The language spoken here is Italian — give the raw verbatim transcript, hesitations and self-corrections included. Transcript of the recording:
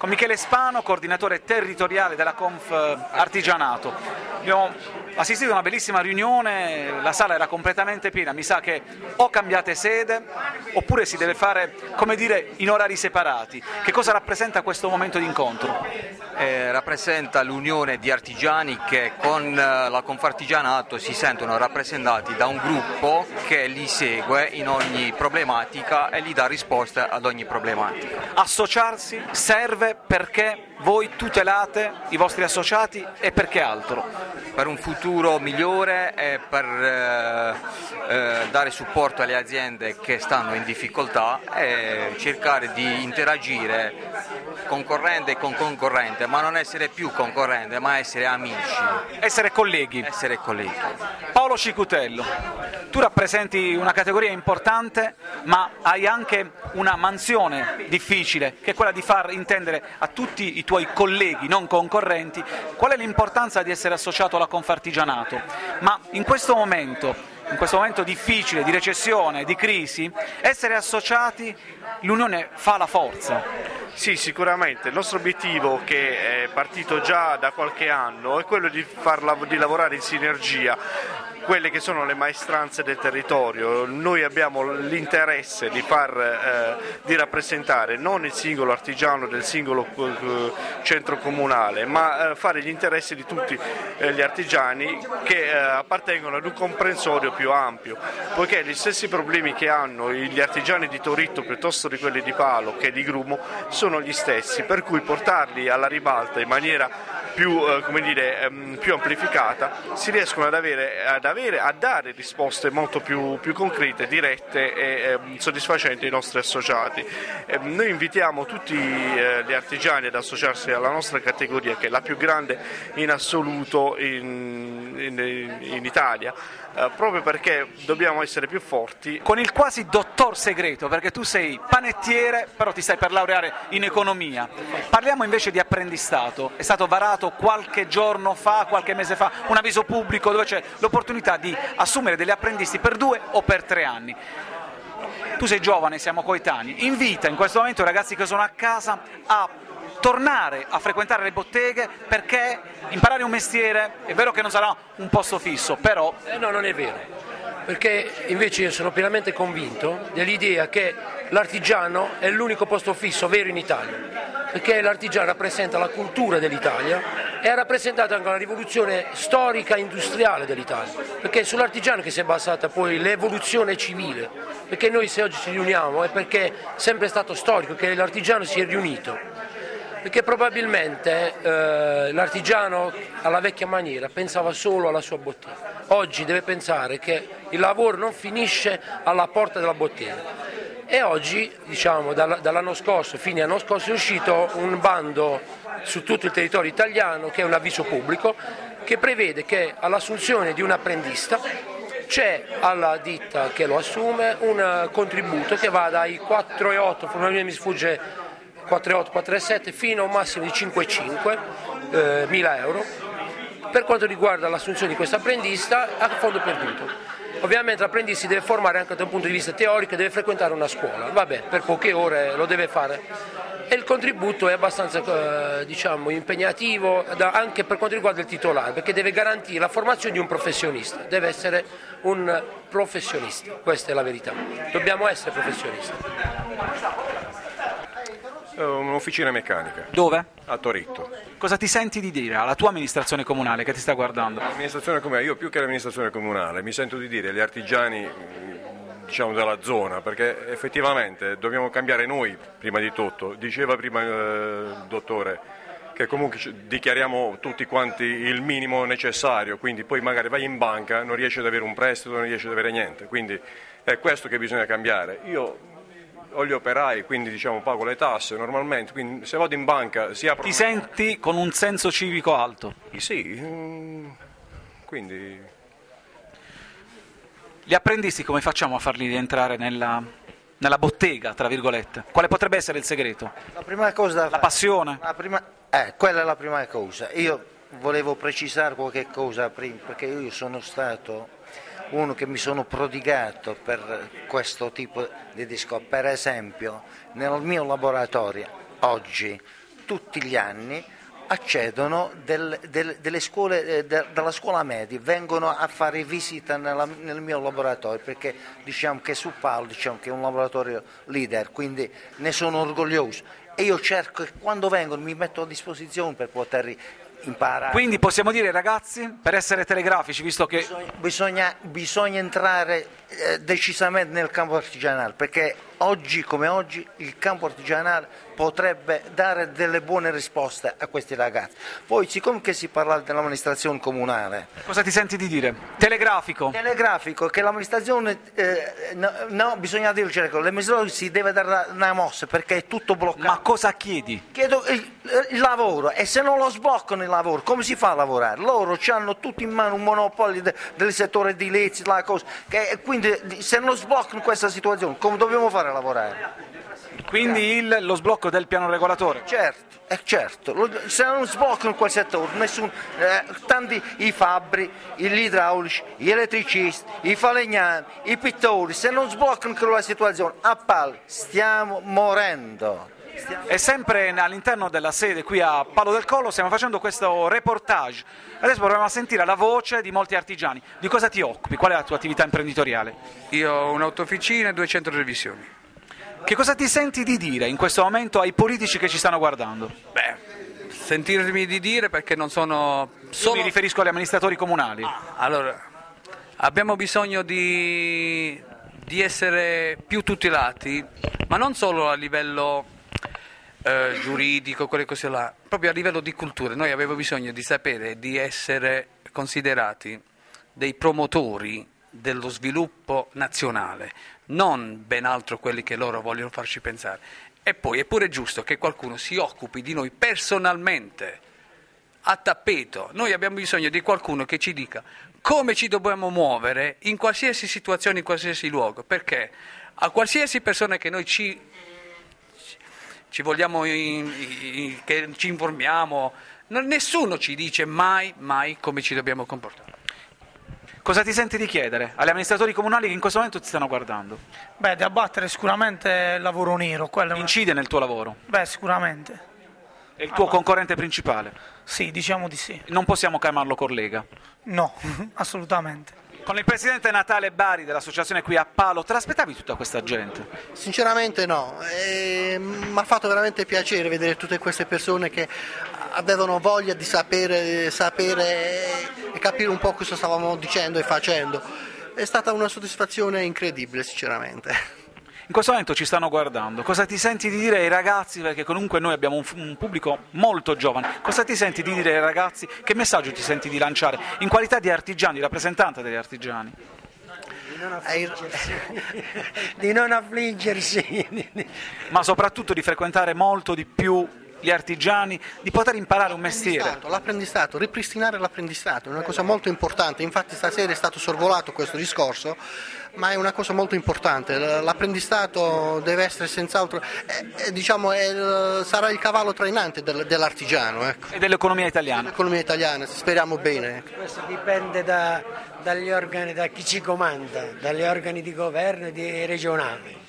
con Michele Spano, coordinatore territoriale della Conf Artigianato. Abbiamo assistito a una bellissima riunione, la sala era completamente piena, mi sa che o cambiate sede oppure si deve fare, come dire, in orari separati. Che cosa rappresenta questo momento di incontro? Eh, rappresenta l'unione di artigiani che con la Confartigianato si sentono rappresentati da un gruppo che li segue in ogni problematica e gli dà risposte ad ogni problematica. Associarsi serve perché voi tutelate i vostri associati e perché altro? Per un futuro migliore e per eh, eh, dare supporto alle aziende che stanno in difficoltà e cercare di interagire concorrente con concorrente, ma non essere più concorrente, ma essere amici. Essere colleghi. Essere colleghi. Paolo Cicutello, tu rappresenti una categoria importante, ma hai anche una mansione difficile, che è quella di far intendere a tutti i tuoi colleghi, non concorrenti, qual è l'importanza di essere associato alla Confartigianato. Ma in questo momento, in questo momento difficile, di recessione, di crisi, essere associati, l'unione fa la forza. Sì, sicuramente. Il nostro obiettivo, che è partito già da qualche anno, è quello di, farla, di lavorare in sinergia quelle che sono le maestranze del territorio. Noi abbiamo l'interesse di, far, eh, di rappresentare non il singolo artigiano del singolo eh, centro comunale, ma eh, fare gli interessi di tutti eh, gli artigiani che eh, appartengono ad un comprensorio più ampio, poiché gli stessi problemi che hanno gli artigiani di Toritto piuttosto di quelli di Palo che di Grumo sono gli stessi, per cui portarli alla ribalta in maniera più, eh, come dire, ehm, più amplificata si riescono ad avere, ad avere a dare risposte molto più, più concrete, dirette e eh, soddisfacenti ai nostri associati. Eh, noi invitiamo tutti eh, gli artigiani ad associarsi alla nostra categoria, che è la più grande in assoluto in, in, in Italia, eh, proprio perché dobbiamo essere più forti. Con il quasi dottor segreto, perché tu sei panettiere, però ti stai per laureare in economia. Parliamo invece di apprendistato. È stato varato qualche giorno fa, qualche mese fa, un avviso pubblico dove c'è l'opportunità di assumere degli apprendisti per due o per tre anni. Tu sei giovane, siamo coetanei, invita in questo momento i ragazzi che sono a casa a tornare a frequentare le botteghe, perché imparare un mestiere è vero che non sarà un posto fisso, però... Eh no, non è vero, perché invece io sono pienamente convinto dell'idea che l'artigiano è l'unico posto fisso vero in Italia, perché l'artigiano rappresenta la cultura dell'Italia e ha rappresentato anche una rivoluzione storica e industriale dell'Italia, perché è sull'artigiano che si è basata poi l'evoluzione civile, perché noi se oggi ci riuniamo è perché è sempre stato storico che l'artigiano si è riunito, perché probabilmente eh, l'artigiano alla vecchia maniera pensava solo alla sua bottega, oggi deve pensare che il lavoro non finisce alla porta della bottega. E oggi, diciamo, dall'anno scorso, fine anno scorso, è uscito un bando su tutto il territorio italiano, che è un avviso pubblico, che prevede che all'assunzione di un apprendista c'è alla ditta che lo assume un contributo che va dai quattro virgola otto, forse mi sfugge, quattro virgola otto, quattro virgola sette, fino a un massimo di cinque virgola cinque eh, mila euro, per quanto riguarda l'assunzione di questo apprendista a fondo perduto. Ovviamente l'apprendista si deve formare anche da un punto di vista teorico e deve frequentare una scuola, vabbè, per poche ore lo deve fare. E il contributo è abbastanza eh, diciamo, impegnativo da, anche per quanto riguarda il titolare, perché deve garantire la formazione di un professionista, deve essere un professionista, questa è la verità, dobbiamo essere professionisti. Un'officina meccanica. Dove? A Toritto. Cosa ti senti di dire alla tua amministrazione comunale che ti sta guardando? L'amministrazione comunale, io più che l'amministrazione comunale mi sento di dire agli artigiani, diciamo, della zona, perché effettivamente dobbiamo cambiare noi prima di tutto. Diceva prima il eh, dottore che comunque dichiariamo tutti quanti il minimo necessario, quindi poi magari vai in banca, non riesci ad avere un prestito, non riesci ad avere niente, quindi è questo che bisogna cambiare. Io ho gli operai, quindi diciamo pago le tasse normalmente, quindi se vado in banca si apre... Ti senti con un senso civico alto? Sì, quindi... Gli apprendisti come facciamo a farli rientrare nella, nella bottega, tra virgolette? Quale potrebbe essere il segreto? La prima cosa da La fare, passione? La prima, eh, quella è la prima cosa. Io volevo precisare qualche cosa prima, perché io sono stato uno che mi sono prodigato per questo tipo di discorso. Per esempio, nel mio laboratorio oggi tutti gli anni accedono del, del, delle scuole, eh, de, dalla scuola media, vengono a fare visita nella, nel mio laboratorio, perché diciamo che su Paolo diciamo che è un laboratorio leader, quindi ne sono orgoglioso e io cerco che quando vengono mi metto a disposizione per poter imparare. Quindi possiamo dire, ragazzi, per essere telegrafici, visto che Bisogna, bisogna, bisogna entrare eh, decisamente nel campo artigianale, perché oggi come oggi il campo artigianale potrebbe dare delle buone risposte a questi ragazzi. Poi, siccome che si parla dell'amministrazione comunale, cosa ti senti di dire? Telegrafico. telegrafico, che l'amministrazione, eh, no, no, bisogna dircelo, l'amministrazione si deve dare una mossa perché è tutto bloccato. Ma cosa chiedi? Chiedo il, il lavoro, e se non lo sbloccano il lavoro, come si fa a lavorare? Loro hanno tutti in mano un monopolio de, del settore edilizio, la cosa, che, quindi se non sbloccano questa situazione, come dobbiamo fare a lavorare? Quindi il, lo sblocco del piano regolatore. Certo, è certo, Lo- se non sbloccano quel settore, nessun, eh, tanti i fabbri, gli idraulici, gli elettricisti, i falegnami, i pittori, se non sbloccano quella situazione, a pal, stiamo morendo. Stiamo... E sempre all'interno della sede qui a Palo del Collo stiamo facendo questo reportage. Adesso proviamo a sentire la voce di molti artigiani. Di cosa ti occupi? Qual è la tua attività imprenditoriale? Io ho un'autofficina e due centri revisioni. Che cosa ti senti di dire in questo momento ai politici che ci stanno guardando? Beh, sentirmi di dire perché non sono... Io Solo... mi riferisco agli amministratori comunali. Allora, abbiamo bisogno di, di essere più tutelati, ma non solo a livello eh, giuridico, quelle cose là, proprio a livello di cultura. Noi abbiamo bisogno di sapere di essere considerati dei promotori dello sviluppo nazionale, non ben altro quelli che loro vogliono farci pensare. E poi è pure giusto che qualcuno si occupi di noi personalmente, a tappeto. Noi abbiamo bisogno di qualcuno che ci dica come ci dobbiamo muovere in qualsiasi situazione, in qualsiasi luogo, perché a qualsiasi persona che noi ci, ci vogliamo, in, in, che ci informiamo, non, nessuno ci dice mai, mai come ci dobbiamo comportare. Cosa ti senti di chiedere agli amministratori comunali che in questo momento ti stanno guardando? Beh, di abbattere sicuramente il lavoro nero. Quello è una... Incide nel tuo lavoro? Beh, sicuramente. È il tuo concorrente principale? Sì, diciamo di sì. Non possiamo chiamarlo collega? No, assolutamente. Con il presidente Natale Bari dell'associazione qui a Palo, te l'aspettavi tutta questa gente? Sinceramente no, e mi ha fatto veramente piacere vedere tutte queste persone che avevano voglia di sapere, sapere e capire un po' cosa stavamo dicendo e facendo. È stata una soddisfazione incredibile, sinceramente. In questo momento ci stanno guardando, cosa ti senti di dire ai ragazzi, perché comunque noi abbiamo un, un pubblico molto giovane, cosa ti senti di dire ai ragazzi, che messaggio ti senti di lanciare in qualità di artigiani, di rappresentante degli artigiani? Di non affliggersi, di non affliggersi. Ma soprattutto di frequentare molto di più gli artigiani, di poter imparare un mestiere. L'apprendistato, ripristinare l'apprendistato è una cosa molto importante, infatti stasera è stato sorvolato questo discorso, ma è una cosa molto importante. L'apprendistato deve essere senz'altro, eh, diciamo, è, sarà il cavallo trainante del, dell'artigiano, ecco. E dell'economia italiana. Dell'economia italiana, speriamo bene. Ecco. Questo dipende da, dagli organi, da chi ci comanda, dagli organi di governo e di regionali.